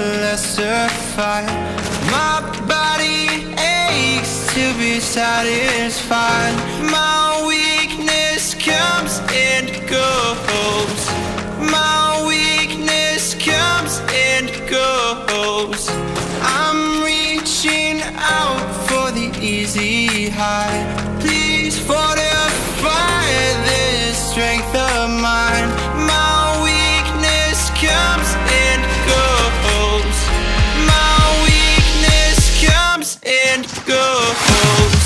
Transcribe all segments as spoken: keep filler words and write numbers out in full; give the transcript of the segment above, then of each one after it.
lesser fight. My body aches to be satisfied. My weakness comes and goes. My weakness comes and goes. I'm reaching out for the easy high. Please fortify this strength of mine. My weakness comes and goes. My weakness comes and goes.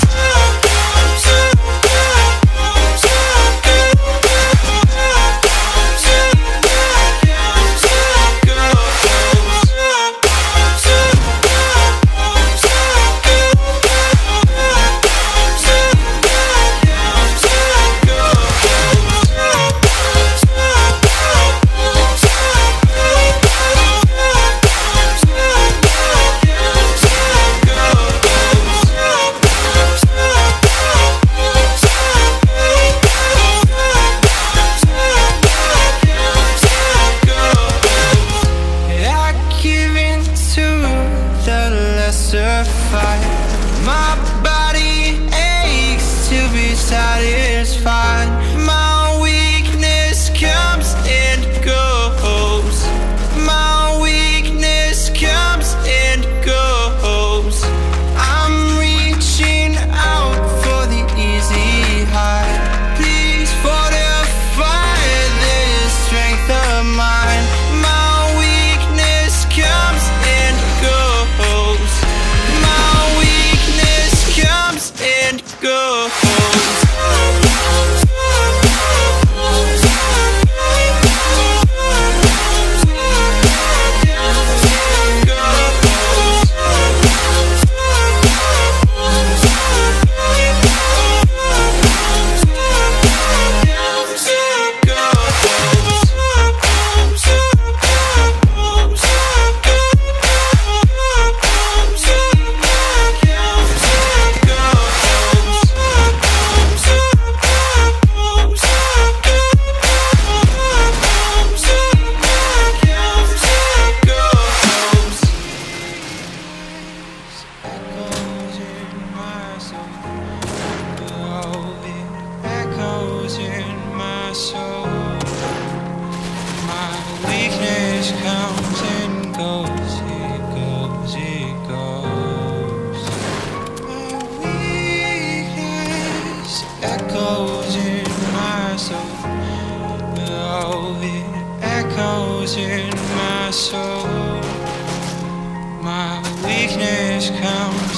My body aches to be satisfied. My weakness comes and goes. My weakness comes and goes. I'm reaching out for the easy high. Please fortify this strength of mine. My weakness comes and goes. And go. In my soul, my weakness comes and goes, it goes, it goes. My weakness echoes in my soul. Oh, it echoes in my soul. My weakness comes